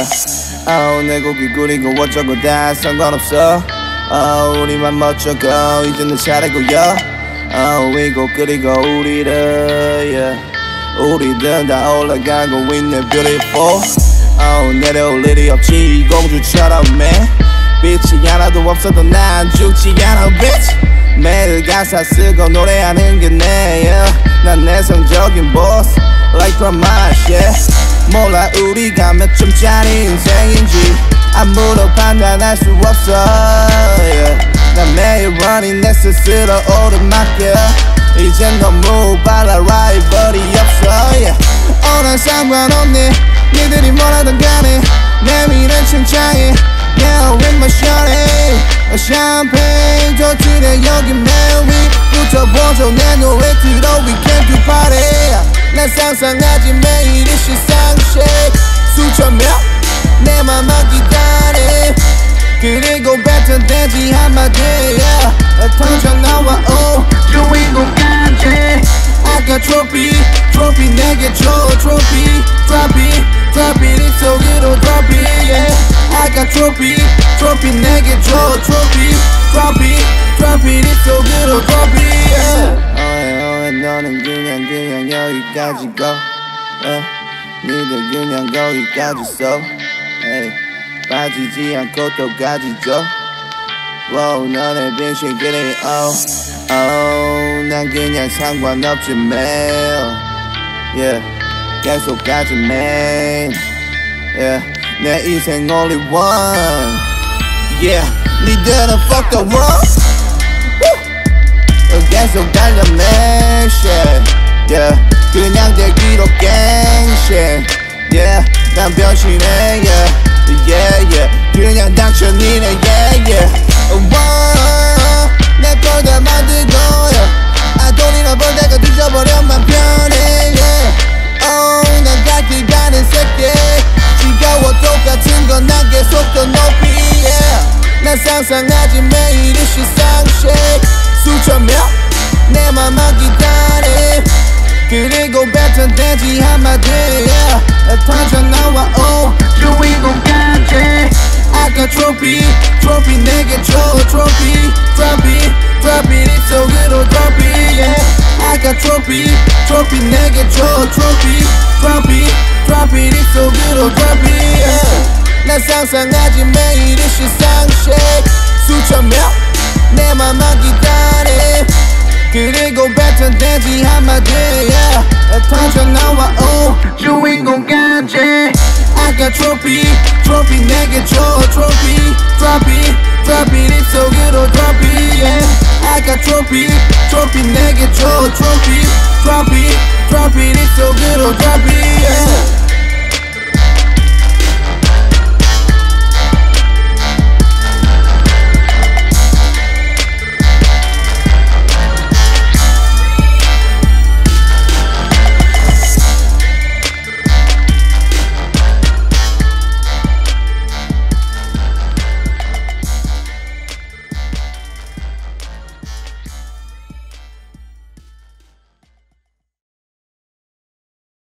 내 고기 끓이고 어쩌고 다 상관없어. 우리만 멋져고 이제 내 차례고요. 이고 끓이고 우리들 우리들 다 올라가고 있네 beautiful. 내려올 일이 없지 이 공주처럼 man. 빛이 하나도 없어도 난 죽지 않아 bitch. 매일 가사 쓰고 노래하는 게 내야. 난 내성적인 boss like from my shit. 몰라 우리가 몇 점짜리 인생인지 아무도 판단할 수 없어. 난 매일 running 내 스스로 오르막혀. 이젠 너무 빨라 라이벌이 없어. 난 상관없네 니들이 뭐라든 간에 내 미래는 칭찬해. Yeah, with my shawty 샴페인 터뜨려 여기 맨 위부터 보죠. 내 노래 들어 we can do party. 난 상상하지 매일이 시상식 수천 명 내 맘만 기다려. 그리고 뱉어대지 한마디야 터져 나와 주인공까지. I got trophy 내게 줘 trophy drop it 이 속으로 drop it yeah. I got trophy 내게 줘 trophy drop it 이 속으로 drop it yeah. 너는 그냥 여기까지 go 니들 그냥 거기까지 써 빠지지 않고 또 가지죠. 너네 빈식들이 난 그냥 상관없지 매일 계속 가지 man. 내 인생 only one. 니들은 fuck the world. 계속 달려 man shit. 그냥 대기로 gang shit. 난 변신해 그냥 당첨이네 내 걸 다 만들고 돈이나 벌다가 뒤져버려만 편해 난 갈 길 가는 새끼 지겨워 똑같은 건 난 계속 더 높이 난 상상하지 매일이 시상식 수천 명 내 맘만 기다려. 그리고 뱉어대지 한마디야 터져 나와 주인공까지. I got trophy 내게 줘 trophy drop it 이 속으로 drop it yeah. I got trophy 내게 줘 trophy drop it 이 속으로 drop it yeah. 난 상상하지 매일이 시상식 수천 명 내 맘만 기다려. 그리고 뱉어대지 한마디야 터져 나와 주인공까지. I got trophy 내게 줘 trophy drop it 이 속으로 drop it yeah. I got trophy 내게 줘 trophy drop it 이 속으로 drop it